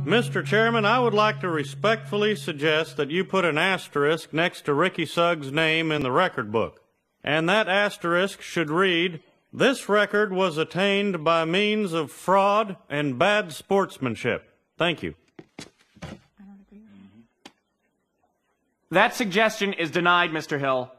Mr. Chairman, I would like to respectfully suggest that you put an asterisk next to Ricky Suggs' name in the record book. And that asterisk should read, "This record was attained by means of fraud and bad sportsmanship." Thank you. That suggestion is denied, Mr. Hill.